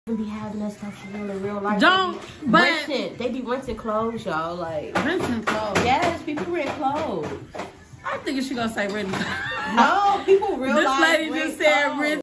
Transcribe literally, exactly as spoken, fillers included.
be having that stuff for real in real life. Don't, they be but renting, they be renting clothes, y'all. Like renting clothes. Yes, people rent clothes. I think she gonna say renting. No, people real This life lady rent just said clothes. rent.